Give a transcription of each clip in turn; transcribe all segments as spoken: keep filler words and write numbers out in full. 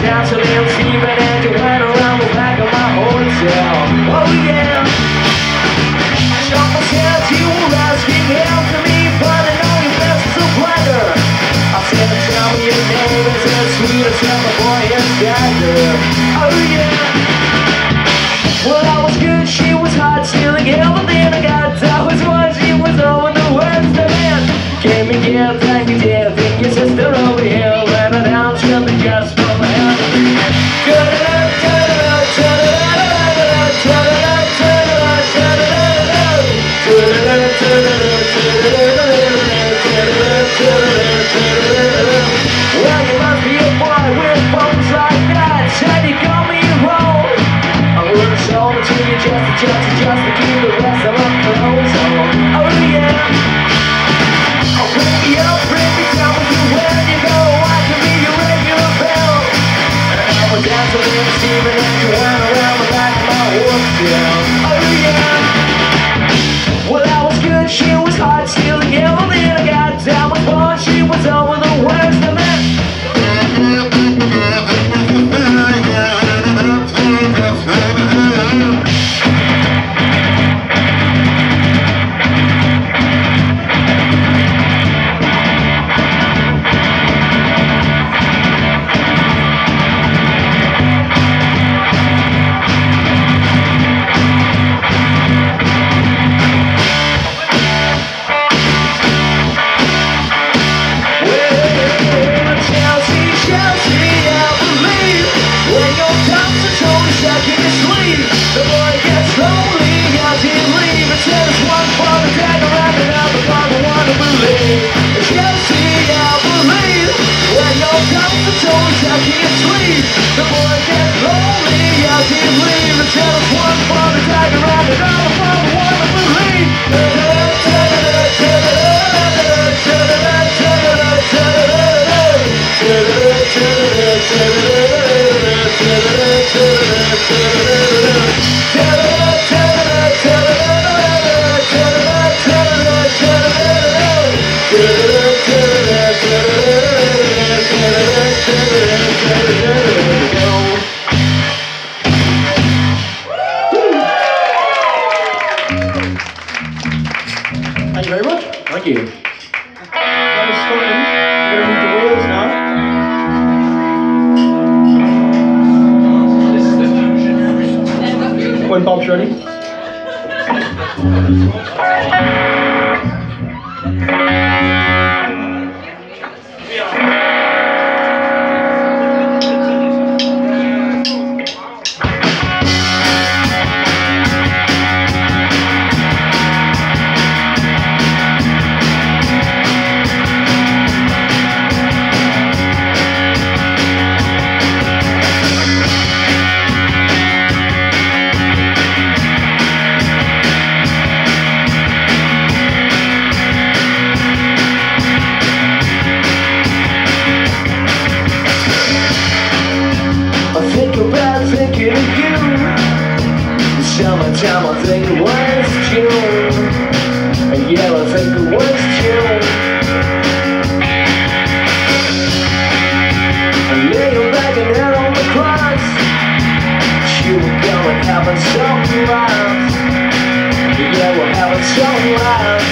down to Little Stephen and you went around the back of my hotel. Oh yeah. I shot myself, you were asking help to me, but I know your best is a blunder. I said, tell me your name is as sweet as a boy is dagger. Oh yeah. Well, I was good, she was hot, stealing everything I got. That was why she was over the worst of it. Came and get thank you, dear, think your sister over here. Ran her down, spilled the gas from her hand. Turn it up, turn it up, turn it up, turn it up, turn it up, turn it up, turn it up, turn it up, turn it up, turn it up, turn it up, turn it up. Well, you must be a boy with bones like that. Said you call me wrong. I would've shown it to you just to, just to, just to keep the rest of my clothes on. Oh yeah. I'll bring me up, bring me down with you where you go. I can be your regular bell. And I was dancing in Stephen and you went around the back of my hotel. Oh yeah. Well, I was good, she was hot, stealing everything I got. That was fun, she was over the worst of it. Thank you very much. Thank you. That was Scotland. We're going to move to Wales now. When Bob's ready. Summertime, I think it was June. And yeah, I think it was June. I lay back and out on the cross. You were going having some laughs. Yeah, we're having some laughs.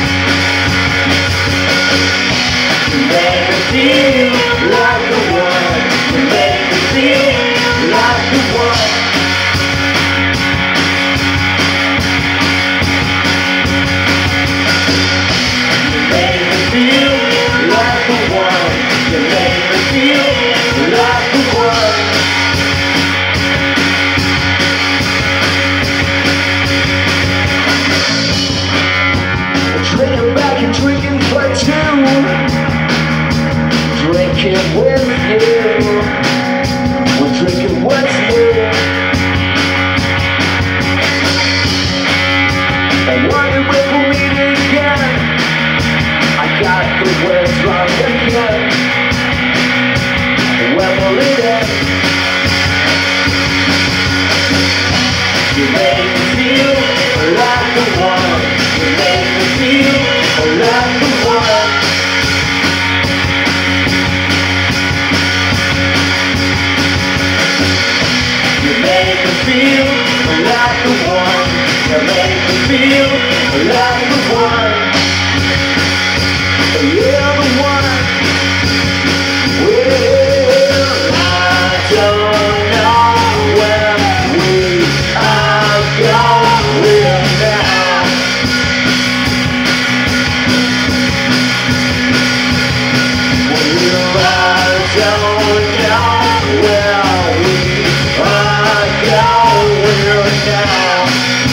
You made me feel like a one. You made me feel like a one. Drinking with you, we're drinking what's new. I wonder if we'll meet again. I got the words wrong again. When will it end? You make me feel like the one. You make me feel like the one. feel like the one. You make me feel like the one. You're the one. Well, I don't know where we are going now. Well, I don't know where we are going now.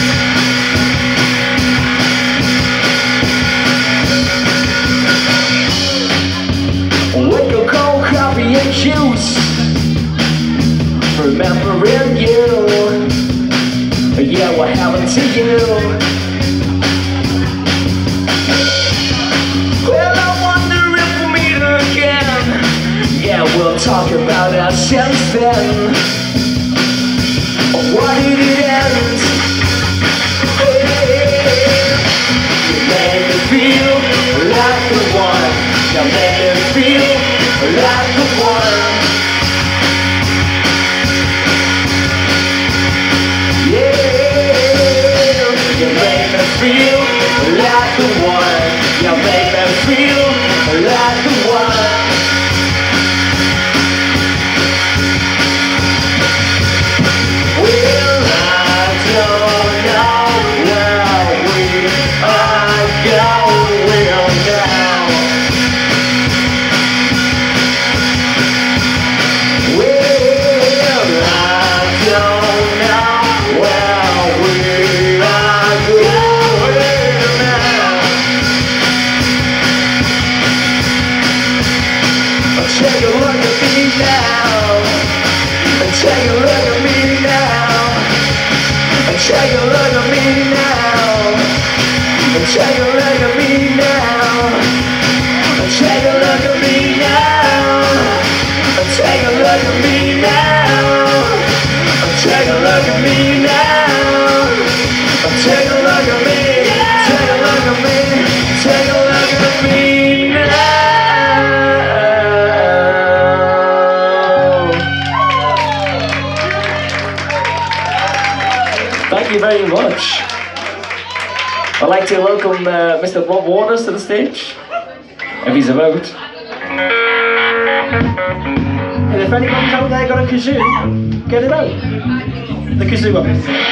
With your cold coffee and juice, remembering you. Yeah, what happened to you? Well, I wonder if we'll meet again. Yeah, we'll talk about our since then. Why did it end? You made me feel like the one. You made me feel like the one. Yeah, you made me feel like the one. You made me feel like the one. Well, I don't know where we are going now. Well, I don't know where we are going now. Take a look at me now. Take a look at me now. Take a look at me now. Take a look at me now. Take a look at me now. Take a look at me now. Take a look at me now. Take a look at me. Take a look at me. Take a look at me now. Thank you very much. I'd like to welcome uh, Mister Rob Waters to the stage, if he's about. And if anyone's out there got a kazoo, get it out. The kazoo up.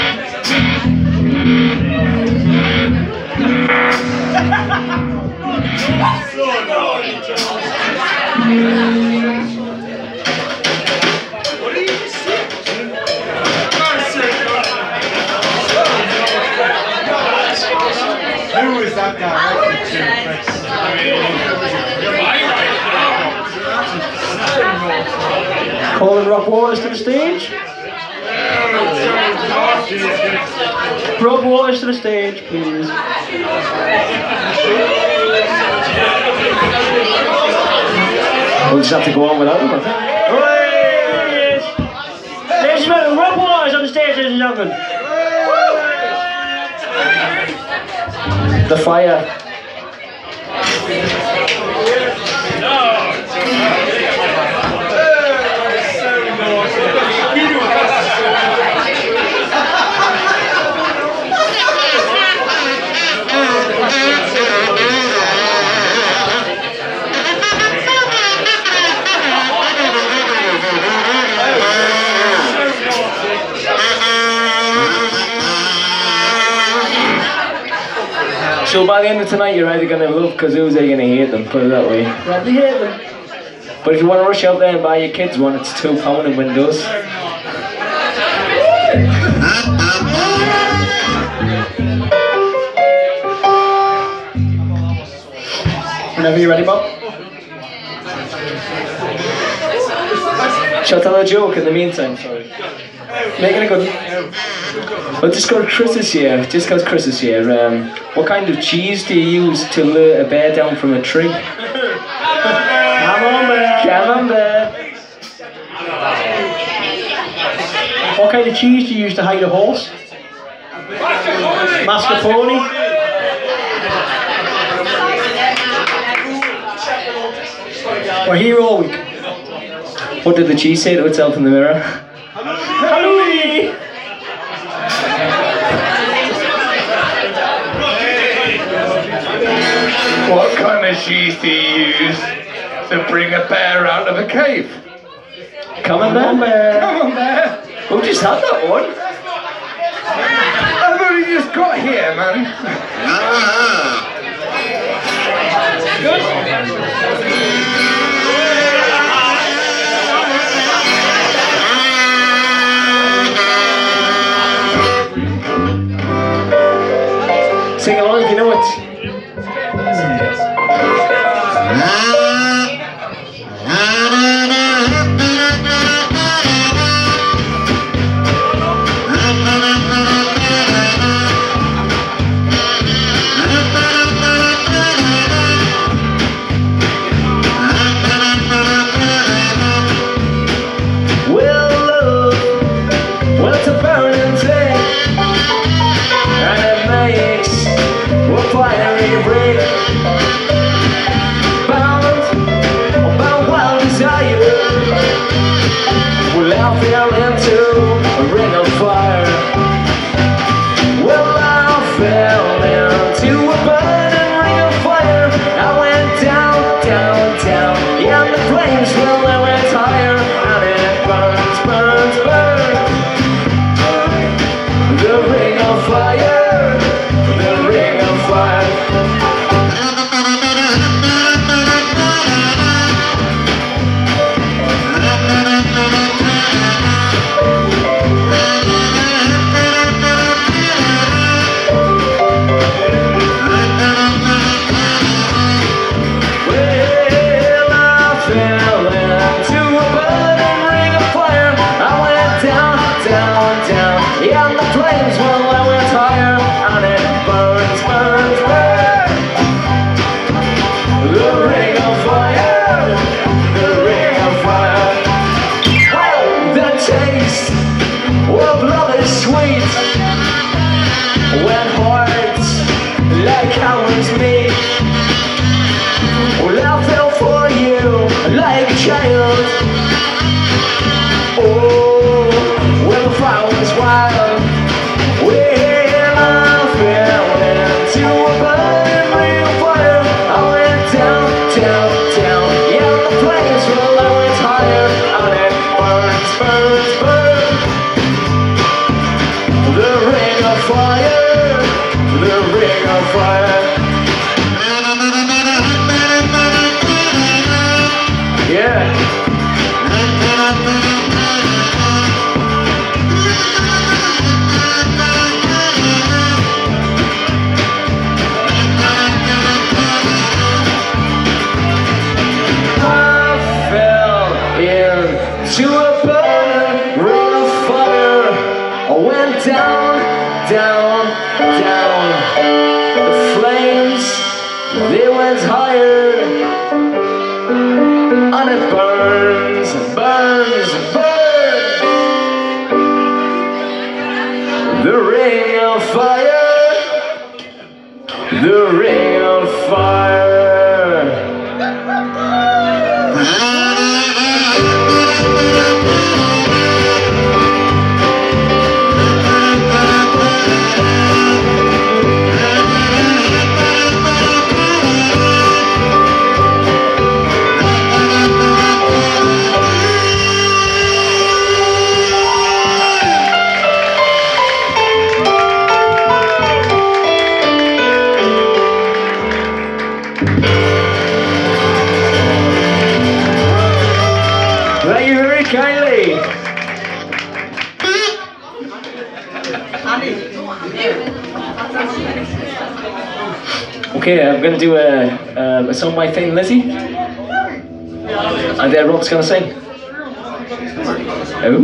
Who is that directed to? Calling Rob Waters to the stage. Rob Waters to the stage, please. We'll just have to go on without him, I think. Ladies and gentlemen, Rob Waters on the stage, ladies and gentlemen. The fire. So by the end of tonight, you're either going to love kazoos or you're going to hate them, put it that way. Probably hate them. But if you want to rush out there and buy your kids one, it's two pound in Windows. Whenever you're ready, Bob. Shall I tell a joke in the meantime? Sorry. Making a good one. Well, just because Chris is here, just because Chris is here, um, what kind of cheese do you use to lure a bear down from a tree? Come on, bear. Come on, bear. What kind of cheese do you use to hide a horse? Mascarpone. We're here all week. What did the cheese say to itself in the mirror? Halloween! What kind of shoes do you use to bring a bear out of a cave? Come on, man. Bear. Come on, Bear. Who just had that one? I've only just got here, man. Sing along if you know it. Okay, I'm going to do a, um, a song by Thin Lizzy. And uh, Rob's going to sing. Oh.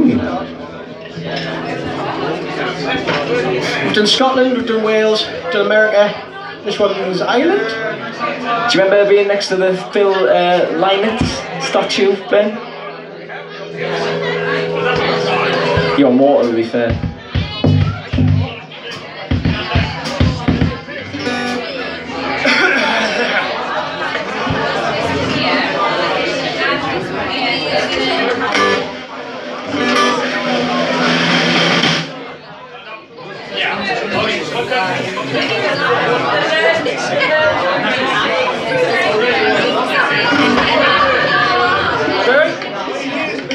We've done Scotland, we've done Wales, we've done America. This one's Ireland. Do you remember being next to the Phil uh, Lynott statue, Ben? You're on water, to be fair. Yeah.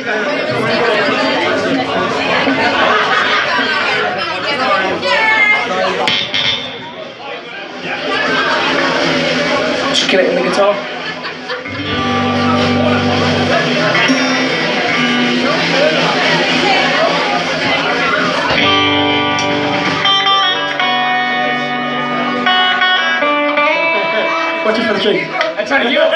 Just kill it in the guitar. Watch it for the tree. I'm trying to hear.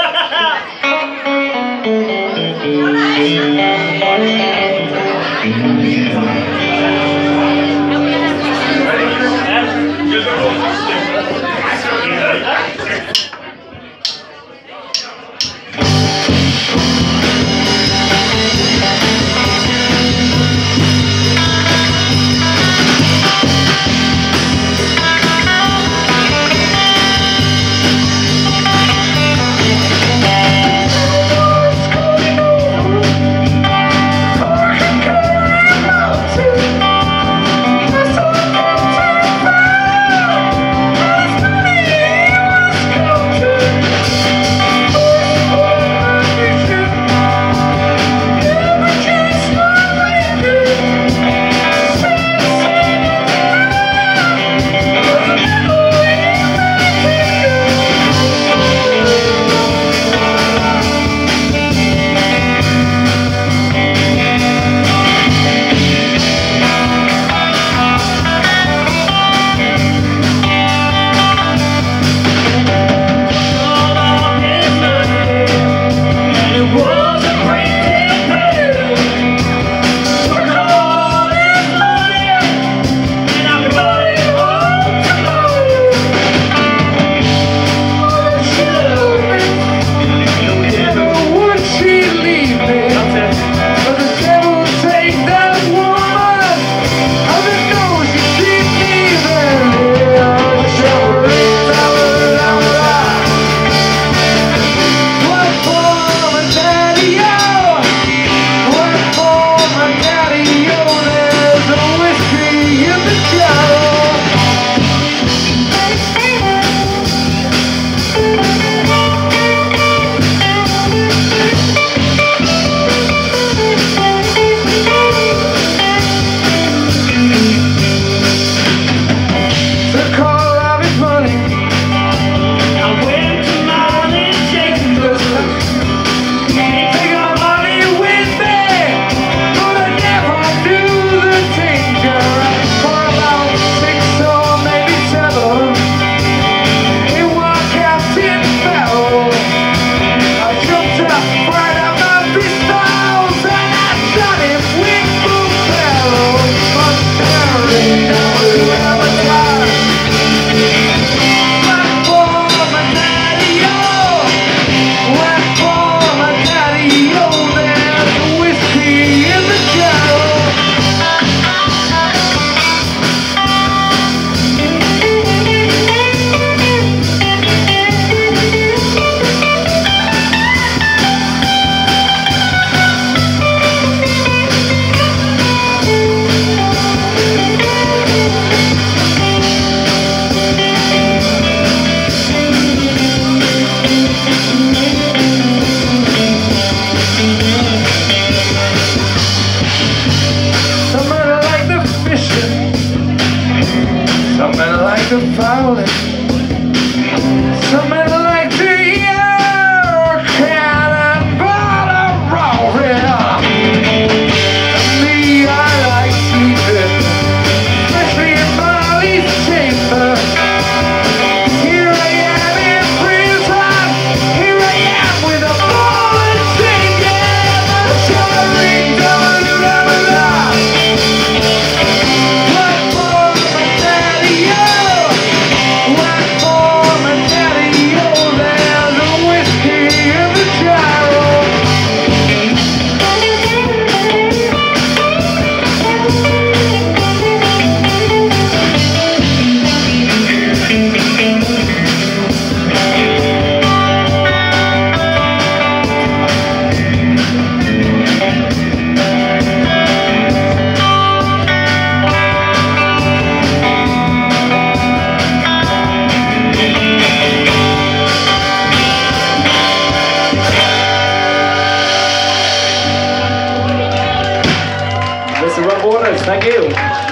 much, thank you.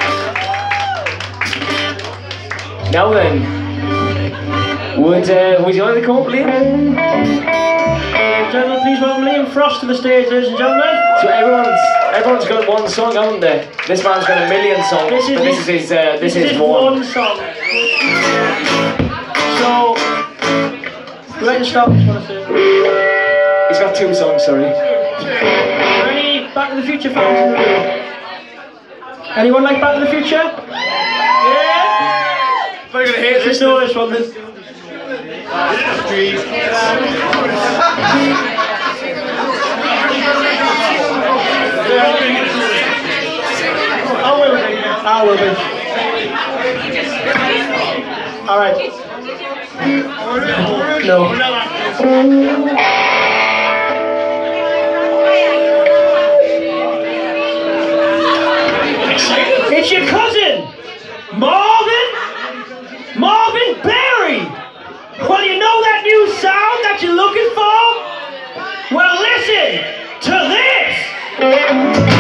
Now then, would, uh, would you like to come up, Liam? Gentlemen, please welcome Liam Frost to the stage, ladies and gentlemen. So everyone's everyone's got one song, haven't they? This man's got a million songs, This is but this his- is his, uh, this, This is is one. one song. So, we're going to start this one, I say. He's got two songs, sorry. Are there any Back to the Future fans in the room? Anyone like Back to the Future? Yeah? I'm gonna hate Let's know this one then. I will be. I will be. Alright. No. It's your cousin, Marvin, Marvin Berry. Well, you know that new sound that you're looking for? Well, listen to this.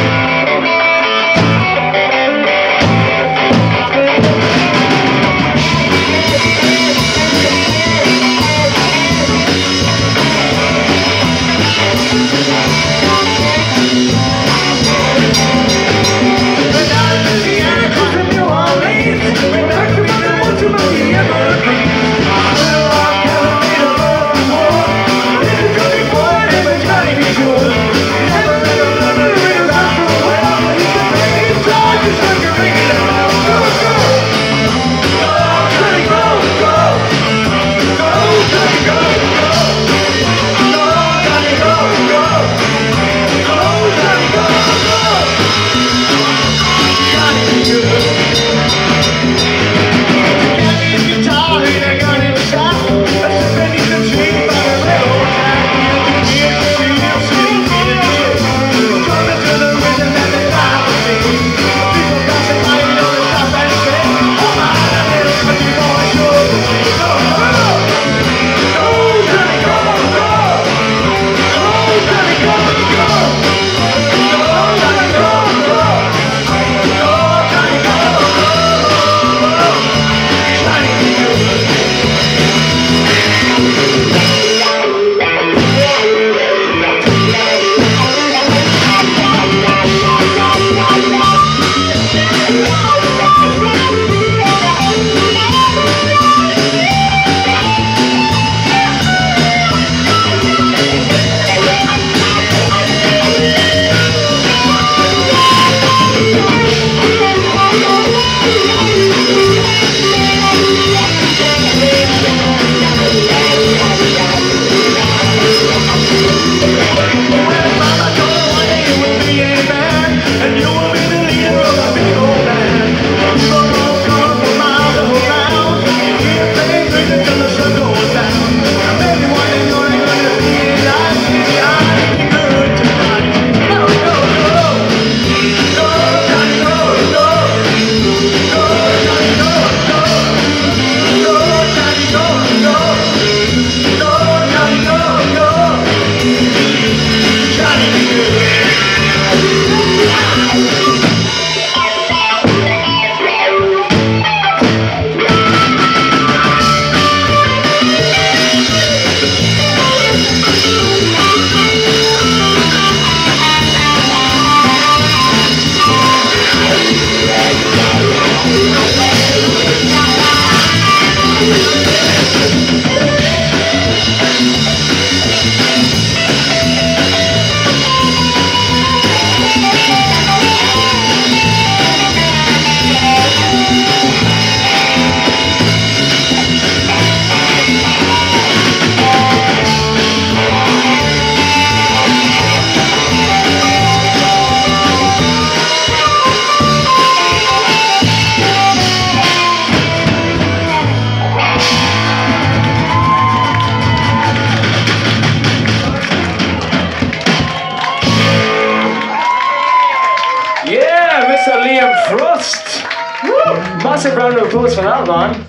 Massive round of applause for that, man.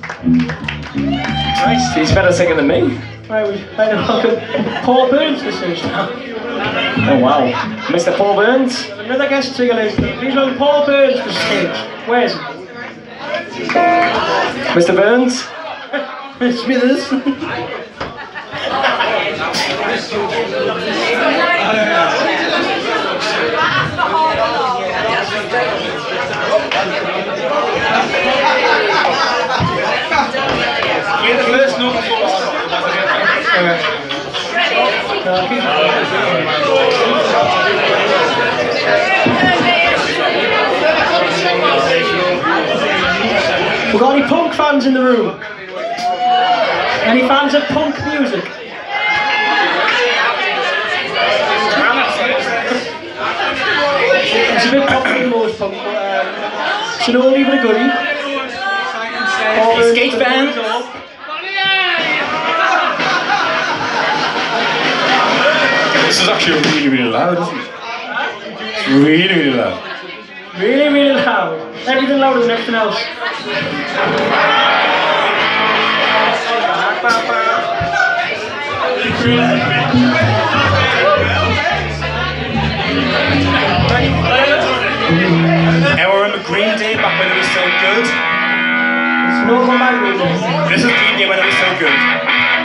Christ, he's better singing than me. Right, we better welcome Paul Burns to the stage now. Oh wow. Mister Paul Burns. Another guest singing. Please welcome Paul Burns to the stage. Where is he? Mister Burns. Smithers. We're the first note before We've got any punk fans in the room? Any fans of punk music? It's a bit popular in most punk, but um, it's an oldie but a goodie. skate band. This is actually really, really loud, isn't it? It's really, really loud. Really, really loud. Everything louder than everything else. I remember Green Day back when it was so good. It's no more my Green Day. This is Green Day when it was so good.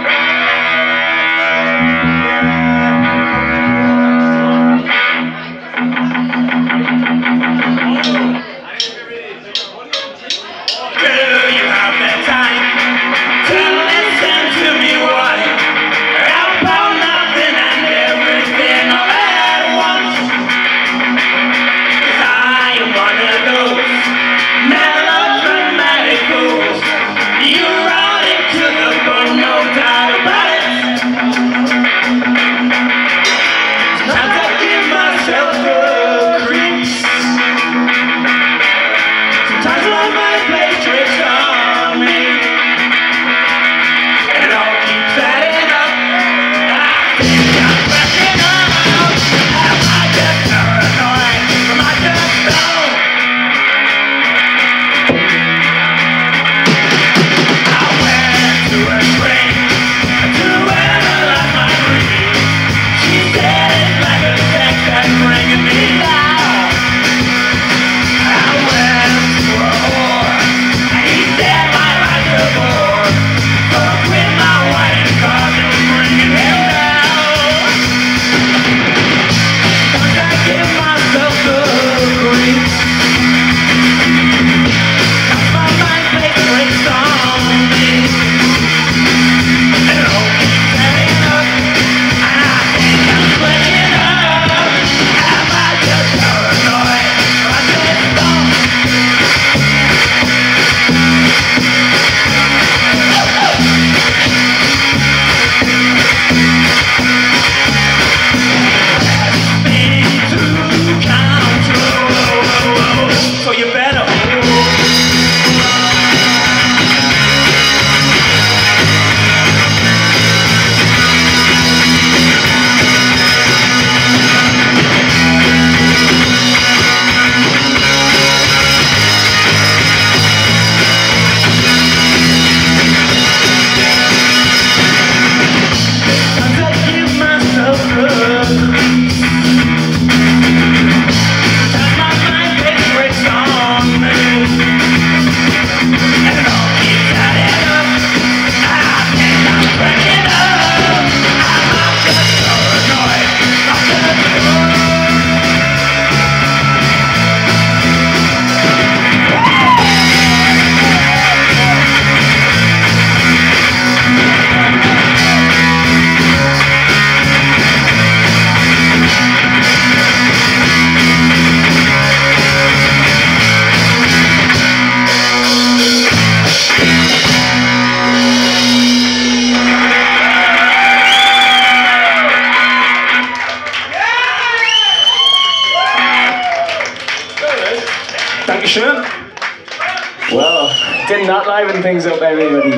Well, didn't that liven things up, everybody?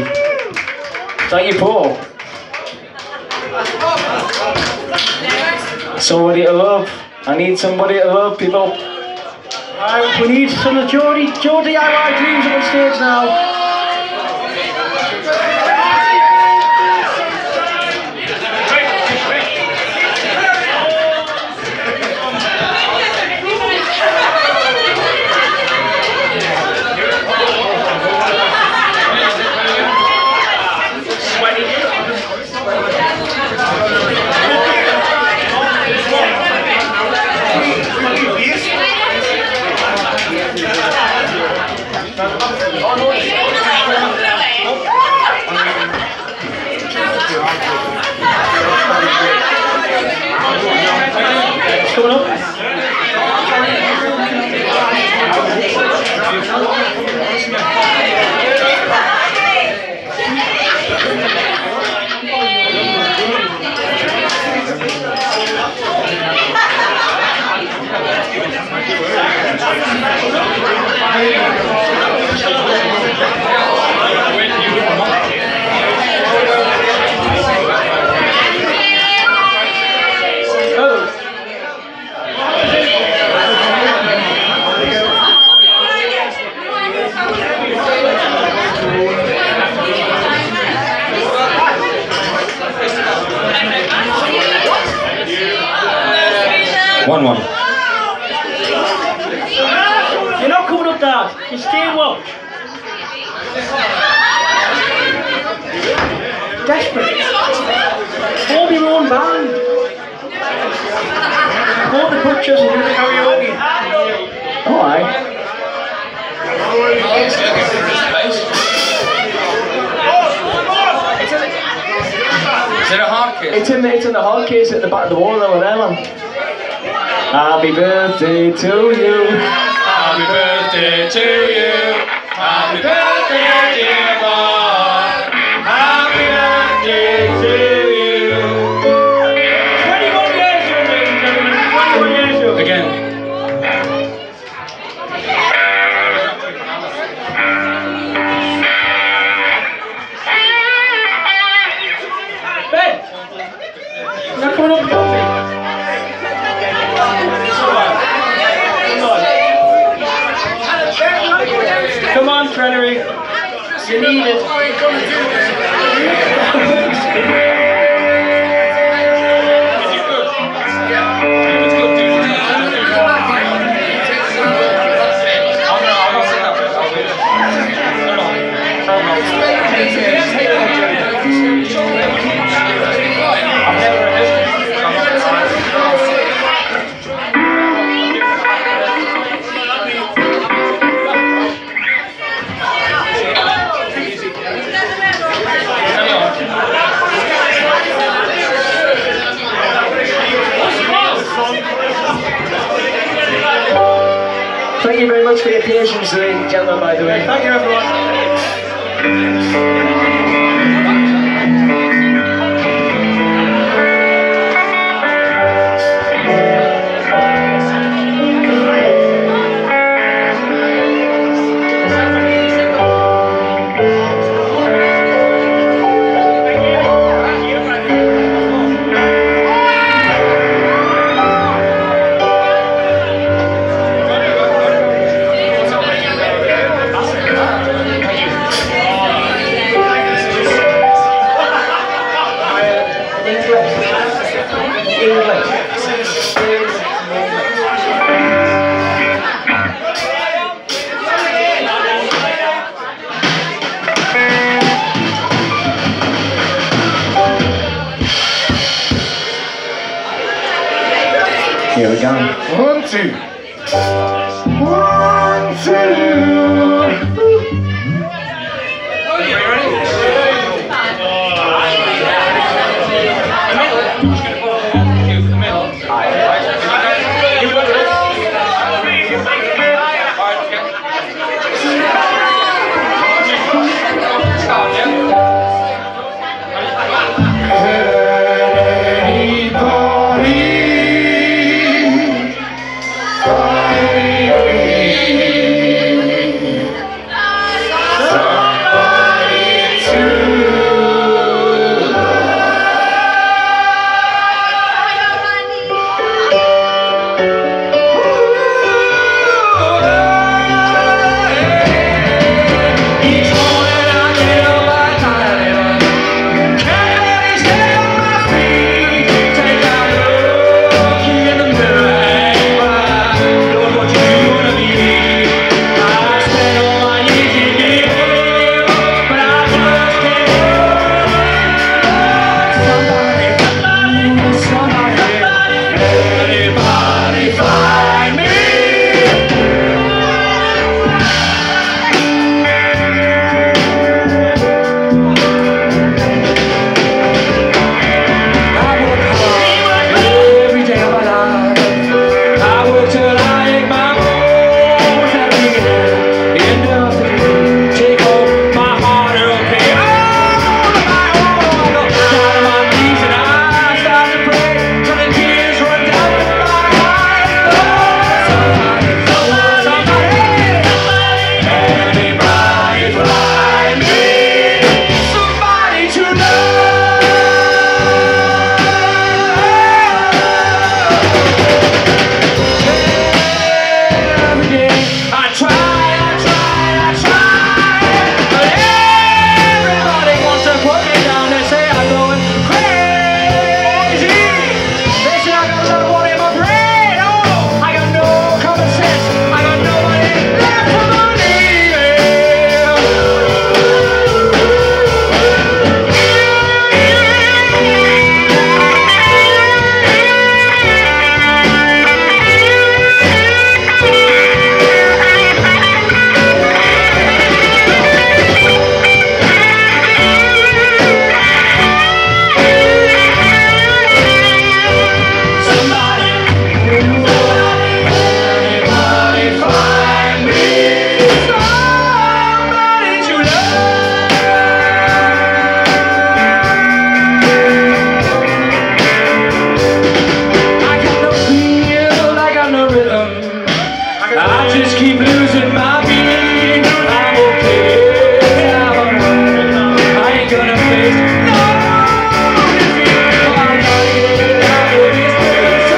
Thank you, Paul. Somebody to love. I need somebody to love, people. Right, we need some of Joe D I Y Dreams on stage now. what? Christine Welch. Desperate. Form your own band. Go to the butchers and do the karaoke. Alright. Is it a hard case? It's in the, it's in the hard case at the back of the wall over there, man. Happy birthday to you. Happy birthday to you. Happy birthday, dear boy. Happy birthday to you. twenty-one years young, ladies and gentlemen. twenty-one years young. Again. Ben, you're not coming up with your Come on, Trenery. You need it. Thank you very much for your patience, ladies and gentlemen, by the way. Thank you, everyone. Here we go. One, two. One, two. Anybody find I just keep losing my beat. I'm okay. I ain't gonna face no fear. I'm not getting out of this place.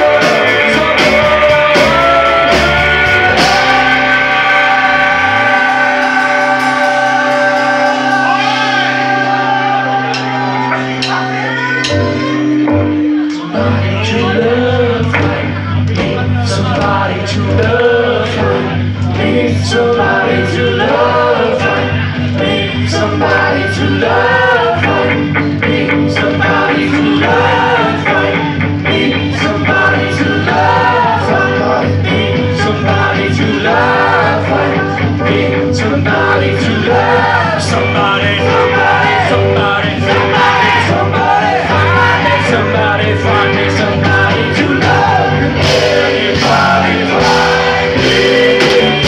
Somebody to love, somebody to love, need somebody to love, need somebody to love, need somebody to love, need somebody to love, need somebody to love, need somebody to love, somebody, somebody, somebody, somebody, somebody, somebody, find me somebody to love. Anybody find me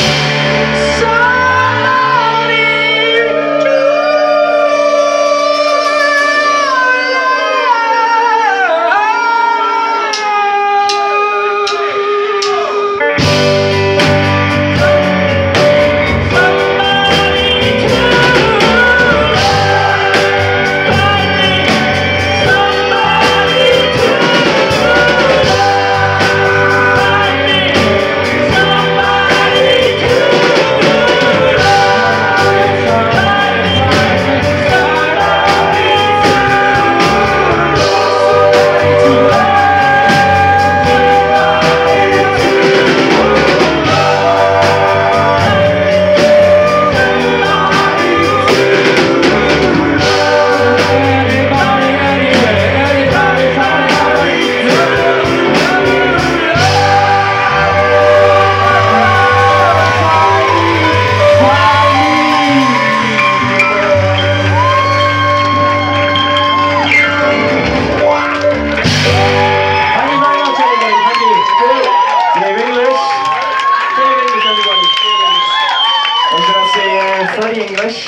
somebody to English.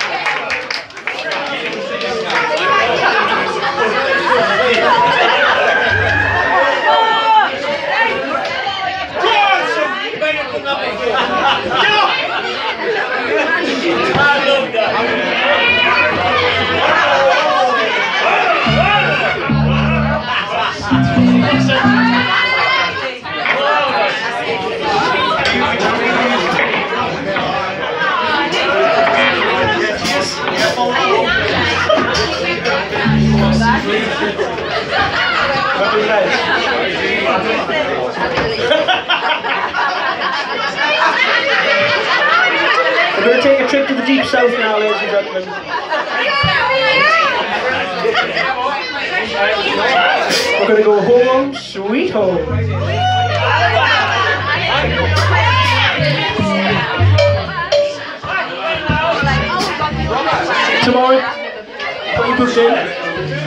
We're going to take a trip to the deep south now, ladies and gentlemen. We're going to go home, sweet home. Tomorrow, what you booked in?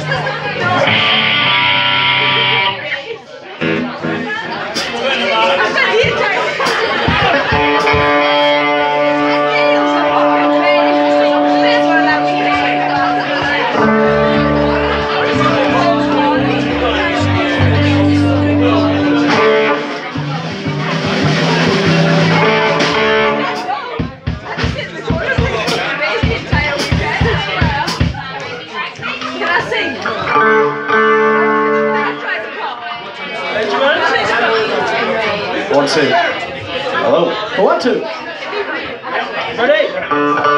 One, two. Hello. One, two. Ready?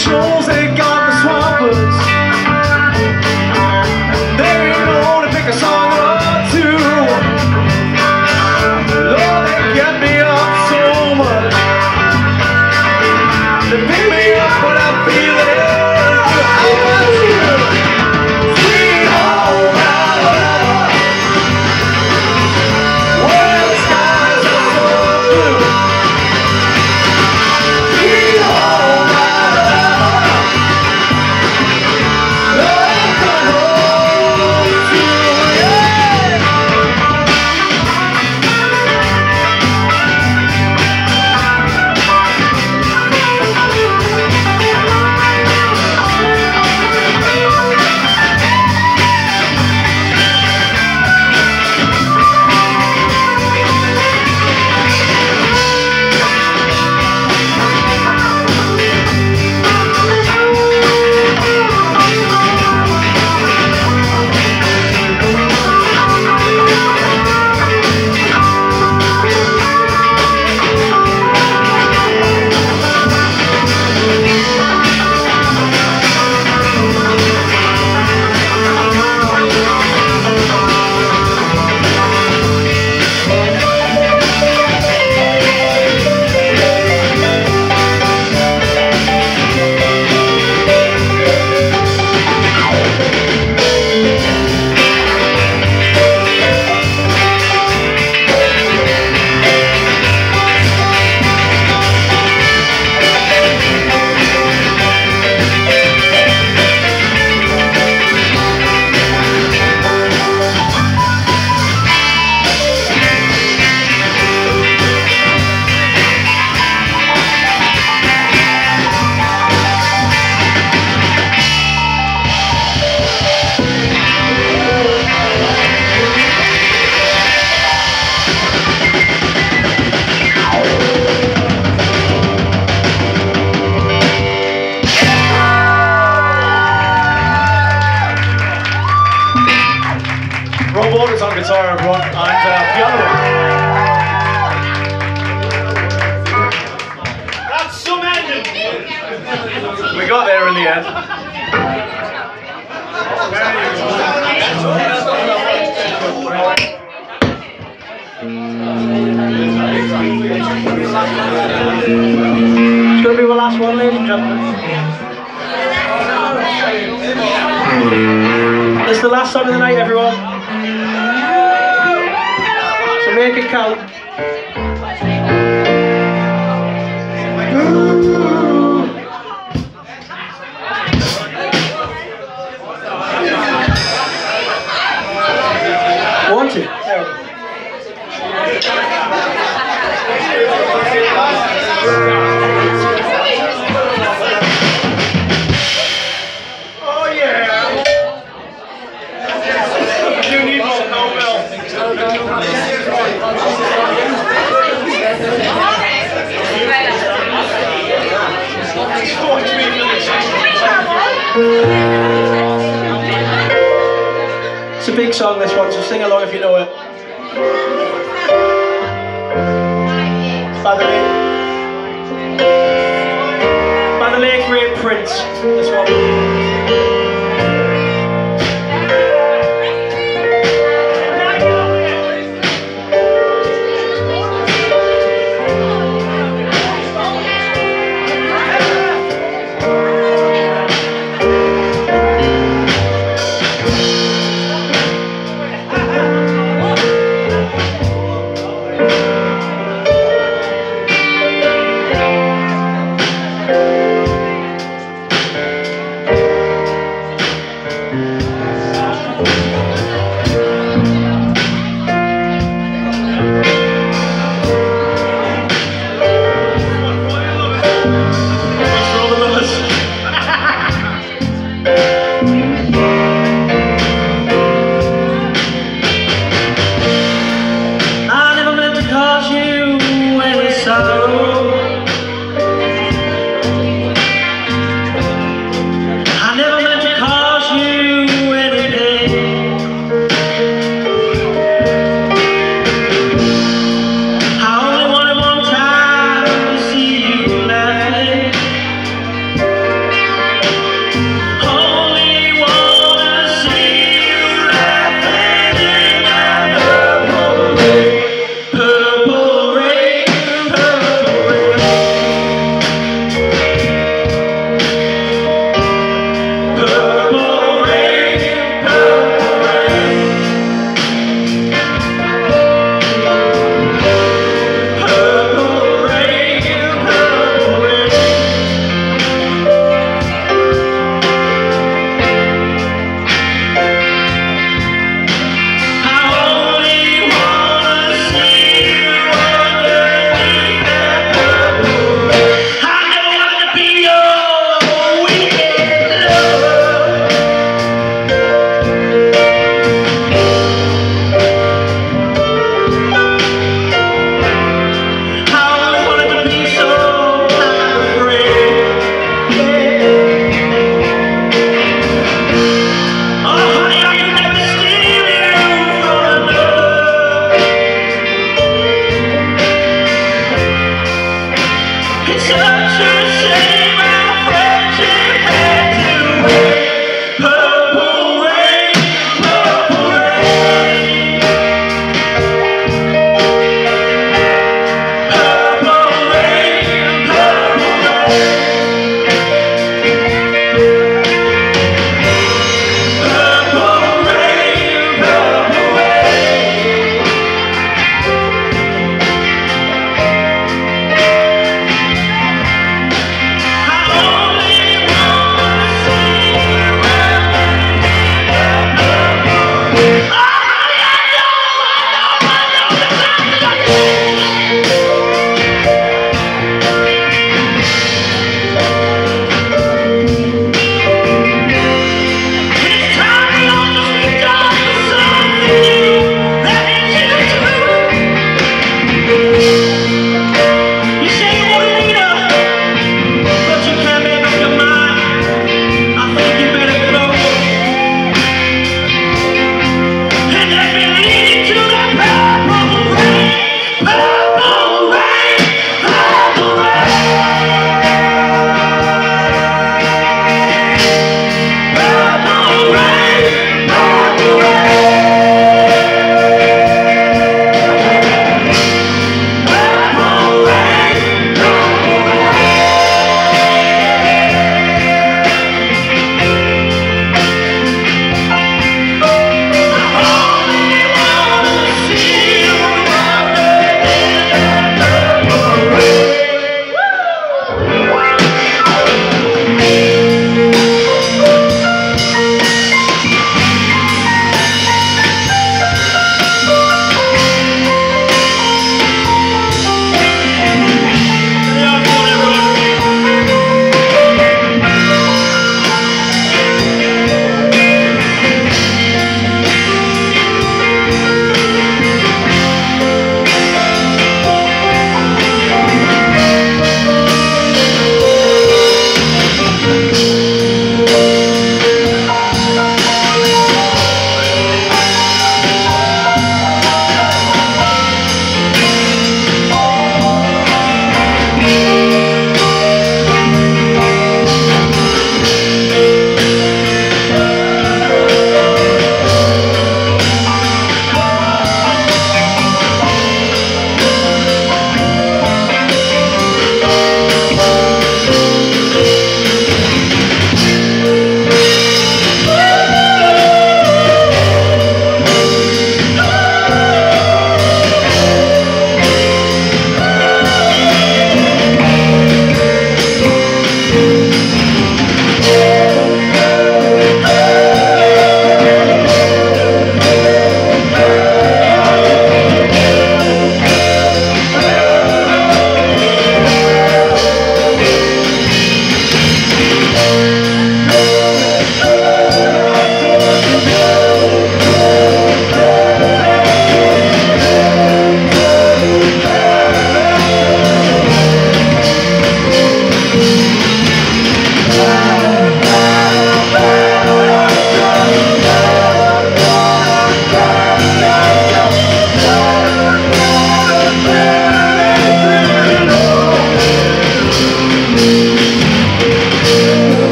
shows they got the swampers. They ain't gonna pick a song or two. Lord, they get me up so much. They pick me up when I'm feeling I want you. Sweet home Alabama, where the skies are so blue. Sweet home Alabama, Lord, come home to you. Rob Waters on guitar, everyone, and uh, piano. That's some ending. We got there in the end. It's going to be the last one, ladies and gentlemen. This is the last song of the night, everyone. So make it count. One, two. There we go. Oh yeah. You need more cowbell. It's a big song, this one, so sing along if you know it. By the late, by the late great Prince, this one.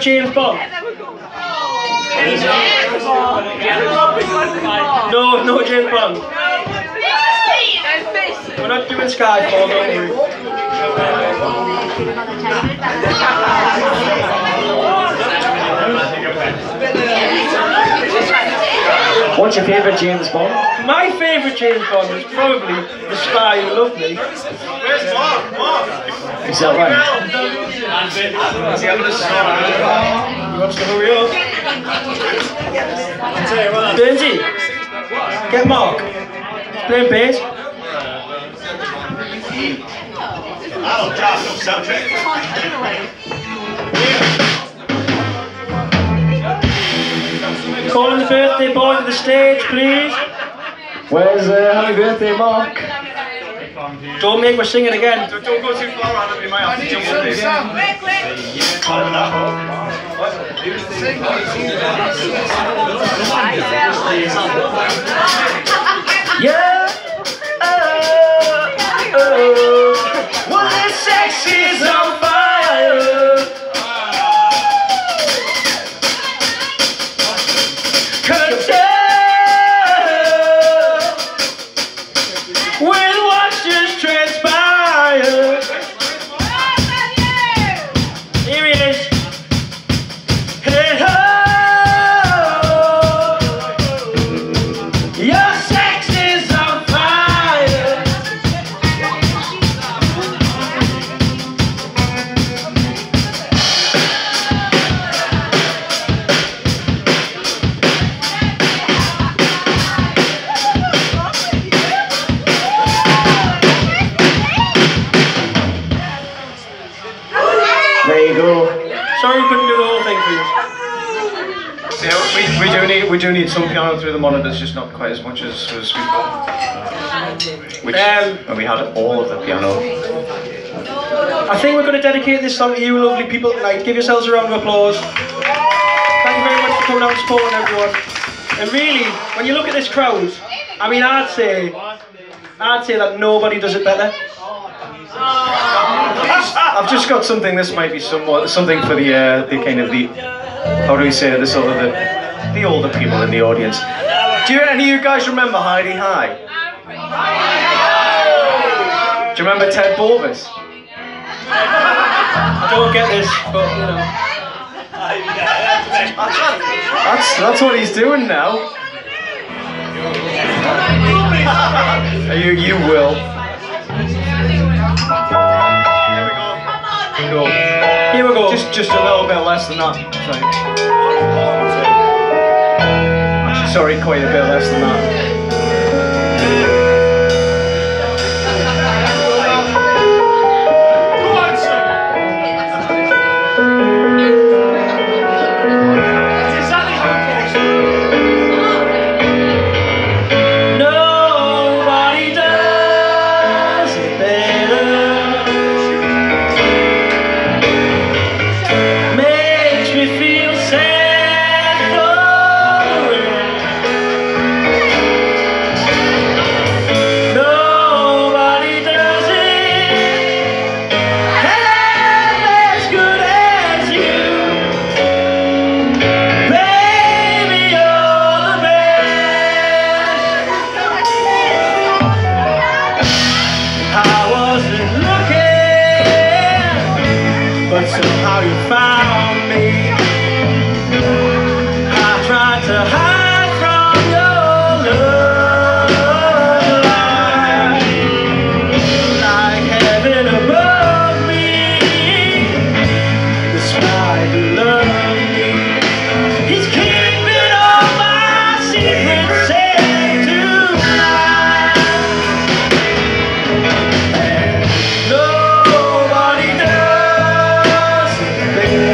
James Bond? No, no James Bond. We're not doing Skyfall, don't worry. What's your favourite James Bond? My favourite James Bond is probably The Spy Who Loved Me. Where's Mark? Mark? Is that right? Is he having a snort? He wants to hurry up. Burnsy, get Mark. He's playing bass. I'll drop some subject. Calling the birthday boy to the stage, please. Where's uh, happy birthday, Mark? Don't make me sing it again. Don't go too far, Adam. You might have to jump on this. Yeah. Oh, oh. Well, this sex is on fire. Concerned with what's just transpired. Here he is. Hey ho. Your sex is on fire. There you go. Sorry we couldn't do the whole thing for you. Yeah, we, we do need we do need some piano through the monitors, just not quite as much as as we Which Um, when we had all of the piano. I think we're going to dedicate this song to you lovely people tonight. Give yourselves a round of applause. Thank you very much for coming out and supporting everyone. And really, when you look at this crowd, I mean, I'd say, I'd say that nobody does it better. I've just got something. This might be somewhat something for the uh, the kind of the how do we say this other the the older people in the audience. Do you, any of you guys remember Heidi High? Do you remember Ted Bolvis? I don't get this, but you know. That's that's what he's doing now. you you will. Cool. Here we go. Just just a little bit less than that. Sorry. Actually, sorry, quite a bit less than that. Nobody does it better. Makes me feel sad for it. Nobody does it half as good as you. Baby, you're the best. I wasn't looking, but somehow you found me. I tried to hide from your love light, like heaven above me. The spy who loved me, he's keeping all my secrets safe tonight. And nobody does it better.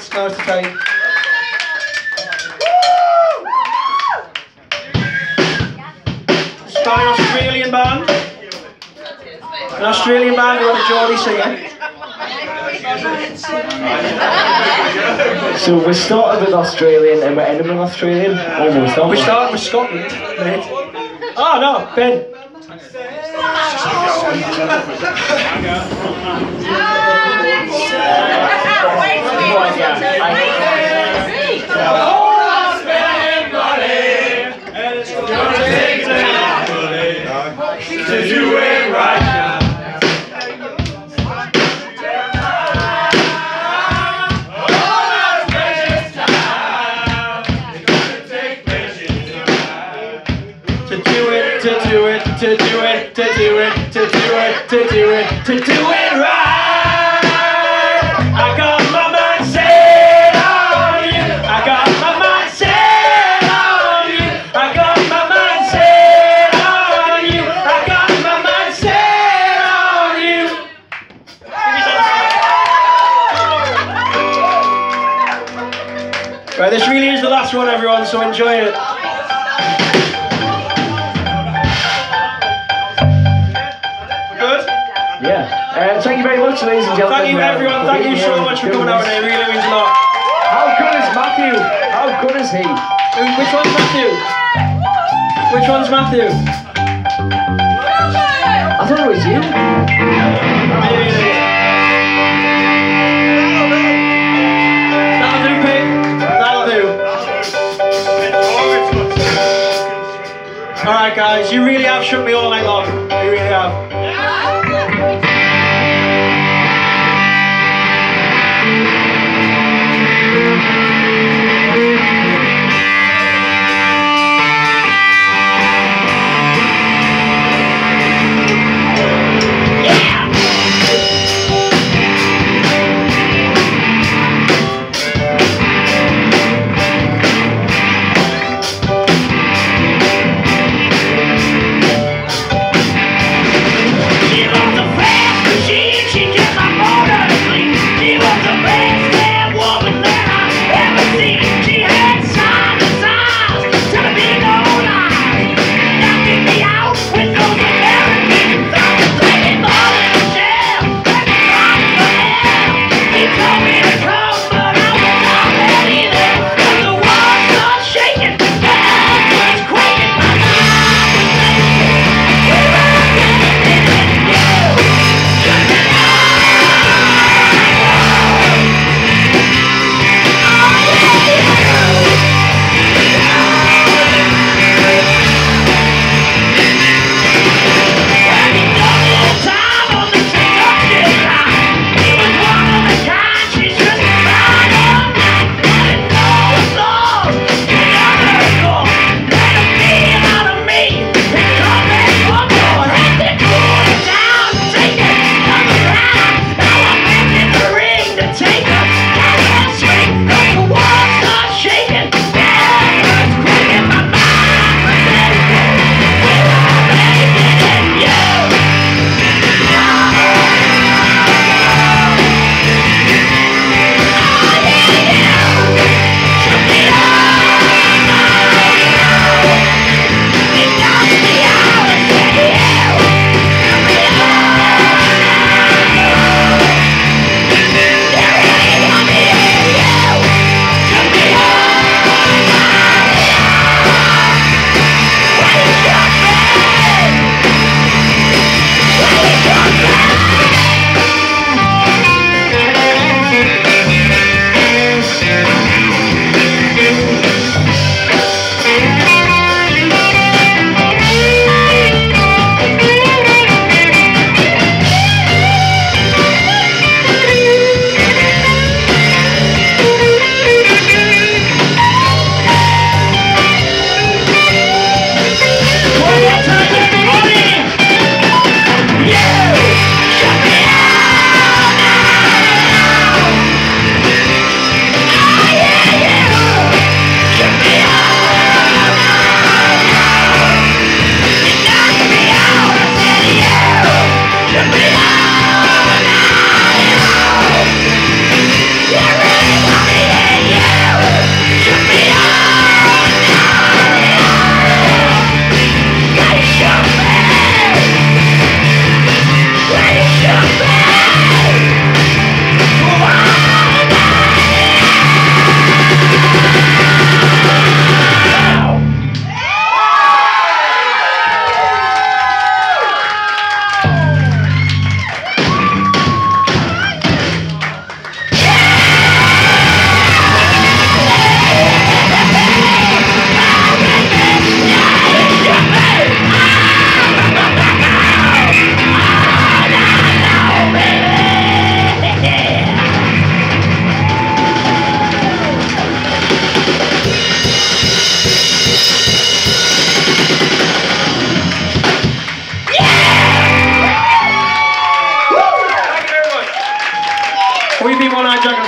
Now's, now's the time. It's by an Australian band. An Australian band who had a Geordie singer. So we started with Australian and we're ending with Australian. Almost, aren't we? We start with Scotland, mate. Oh no, Ben. To do it right now. To do it, to do it, to do it, to do it, to do it, to do it right. I got my mind set on you. I got my mind set on you. I got my mind set on you. I got my mind set on you. Right, this really is the last one, everyone, so enjoy it. Yeah. Uh, thank you very much, ladies and gentlemen. Thank you, everyone. Thank you so much for coming out today. It really means a lot. How good is Matthew? How good is he? Who- Which one's Matthew? Which one's Matthew? I thought it was you. Maybe it is. That'll do, pig. That'll do. Alright, guys. You really have shook me all night long. You really have.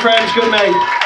friends. Good night.